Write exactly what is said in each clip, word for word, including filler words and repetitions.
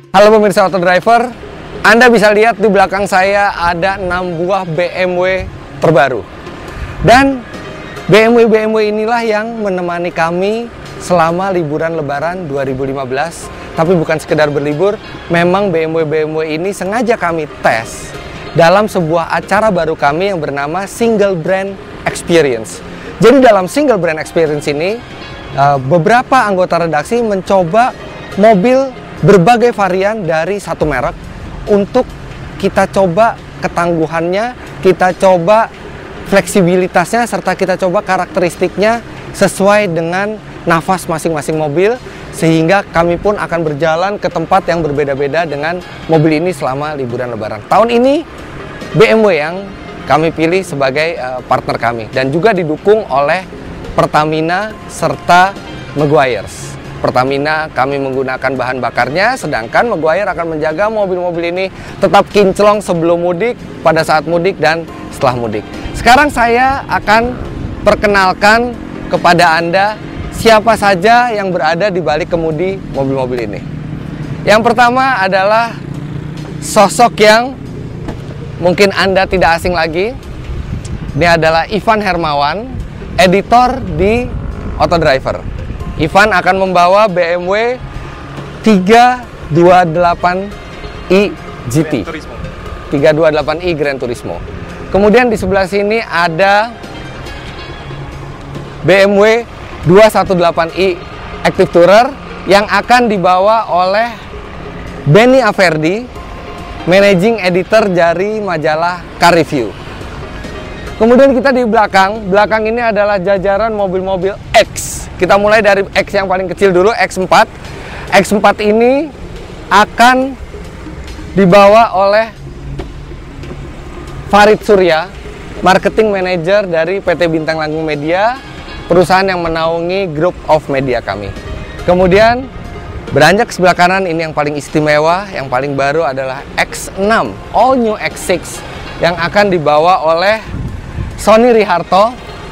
Halo pemirsa Auto Driver, Anda bisa lihat di belakang saya ada enam buah B M W terbaru. Dan B M W-B M W inilah yang menemani kami selama liburan Lebaran dua ribu lima belas. Tapi bukan sekedar berlibur, memang B M W-B M W ini sengaja kami tes dalam sebuah acara baru kami yang bernama Single Brand Experience. Jadi dalam Single Brand Experience ini, beberapa anggota redaksi mencoba mobil berbagai varian dari satu merek untuk kita coba ketangguhannya, kita coba fleksibilitasnya, serta kita coba karakteristiknya sesuai dengan nafas masing-masing mobil, sehingga kami pun akan berjalan ke tempat yang berbeda-beda dengan mobil ini selama liburan Lebaran. Tahun ini B M W yang kami pilih sebagai uh, partner kami dan juga didukung oleh Pertamina serta Maguires. Pertamina kami menggunakan bahan bakarnya, sedangkan Maguire akan menjaga mobil-mobil ini tetap kinclong sebelum mudik, pada saat mudik, dan setelah mudik. Sekarang saya akan perkenalkan kepada Anda siapa saja yang berada di balik kemudi mobil-mobil ini. Yang pertama adalah sosok yang mungkin Anda tidak asing lagi. Ini adalah Ivan Hermawan, editor di Auto Driver. Ivan akan membawa B M W tiga dua delapan i G T, tiga dua delapan i Gran Turismo. Kemudian di sebelah sini ada B M W dua satu delapan i Active Tourer yang akan dibawa oleh Benny Averdi, Managing Editor dari majalah Car Review. Kemudian kita di belakang, belakang ini adalah jajaran mobil-mobil X. Kita mulai dari X yang paling kecil dulu, X empat. X empat ini akan dibawa oleh Farid Surya, Marketing Manager dari P T Bintang Langgung Media, perusahaan yang menaungi Group of Media kami. Kemudian beranjak sebelah kanan, ini yang paling istimewa, yang paling baru adalah X enam, All New X enam, yang akan dibawa oleh Sony Riharto,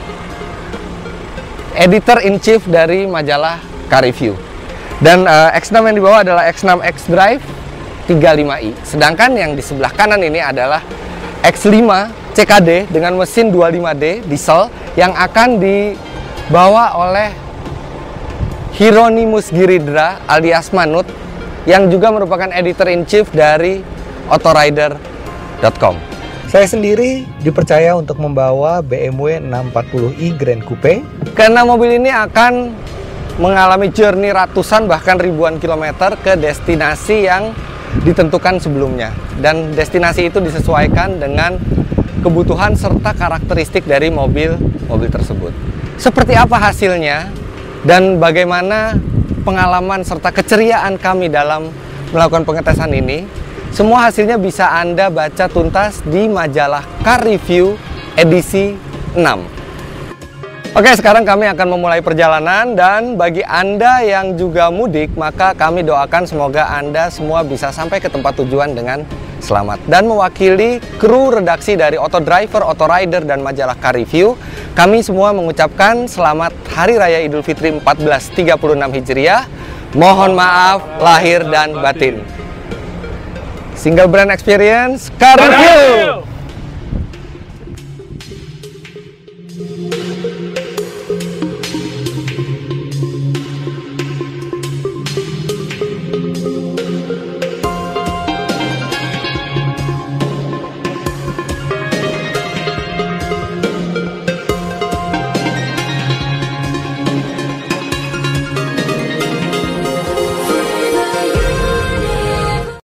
Editor-in-Chief dari majalah Car Review. Dan uh, X enam yang dibawa adalah X enam X-Drive tiga puluh lima i. Sedangkan yang di sebelah kanan ini adalah X lima C K D dengan mesin dua puluh lima D diesel yang akan dibawa oleh Hieronymus Giridra alias Manut, yang juga merupakan Editor-in-Chief dari autorider dot com. Saya sendiri dipercaya untuk membawa B M W enam empat puluh i Grand Coupe karena mobil ini akan mengalami journey ratusan bahkan ribuan kilometer ke destinasi yang ditentukan sebelumnya, dan destinasi itu disesuaikan dengan kebutuhan serta karakteristik dari mobil-mobil tersebut. Seperti apa hasilnya dan bagaimana pengalaman serta keceriaan kami dalam melakukan pengetesan ini, semua hasilnya bisa Anda baca tuntas di majalah Car Review edisi enam. Oke, sekarang kami akan memulai perjalanan, dan bagi Anda yang juga mudik, maka kami doakan semoga Anda semua bisa sampai ke tempat tujuan dengan selamat. Dan mewakili kru redaksi dari Auto Driver, Auto Rider, dan majalah Car Review, kami semua mengucapkan selamat Hari Raya Idul Fitri seribu empat ratus tiga puluh enam Hijriah. Mohon maaf lahir dan batin. Single Brand Experience Car Review.